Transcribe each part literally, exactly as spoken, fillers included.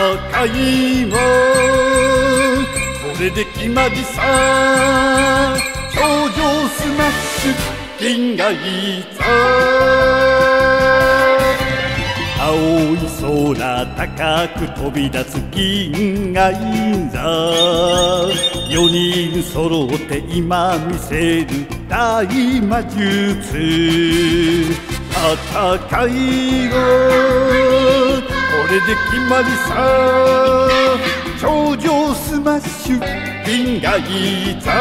いはこれで決まりさ。頂上スマッシュ銀河いざ。青い空高く飛び立つ銀河いざ。よにん揃って今見せる大魔術。戦いはこれで決まりさ。頂上スマッシュ銀河いざ。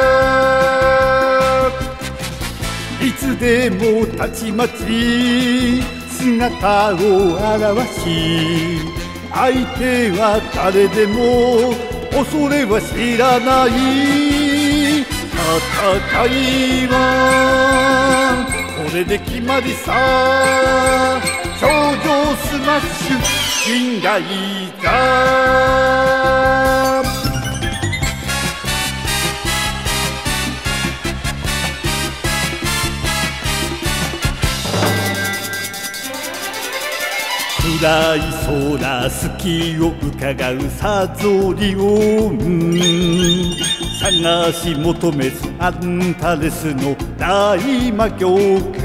いつでもたちまち姿を現し、相手は誰でも恐れは知らない。戦いはこれで決まりさ。頂上スマッシュ銀河いざ。暗い空隙を伺うさぞりを探し求めずアンタレスの大魔曲。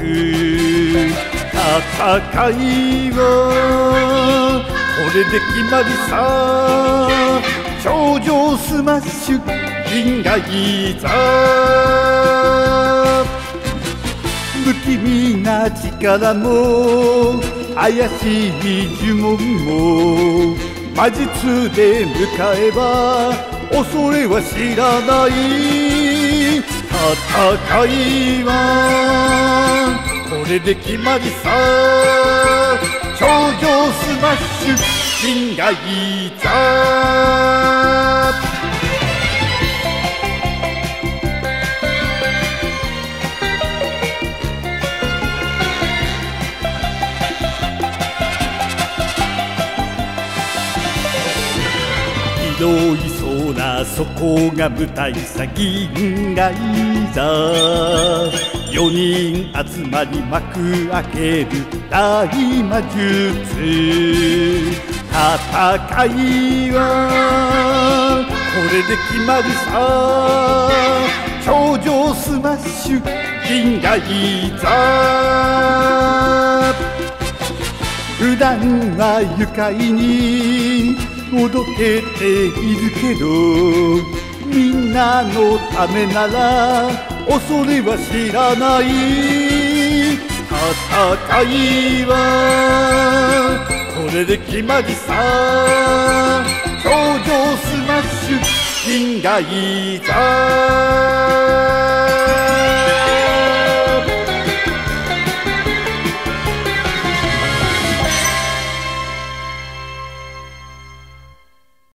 戦いはこれで決まりさ。頂上スマッシュ銀河いざ。不気味な力も怪しい呪文も魔術で迎えば恐れは知らない。戦いはこれで決まりさ。頂上スマッシュ銀河いざ。広い空そこが舞台さ銀河いざ。よにん集まり幕開ける大魔術。戦いはこれで決まりさ。頂上スマッシュ銀河いざ。普段は愉快におどけているけど、みんなのためなら恐れは知らない。戦いはこれで決まりさ。頂上スマッシュ銀河いざ。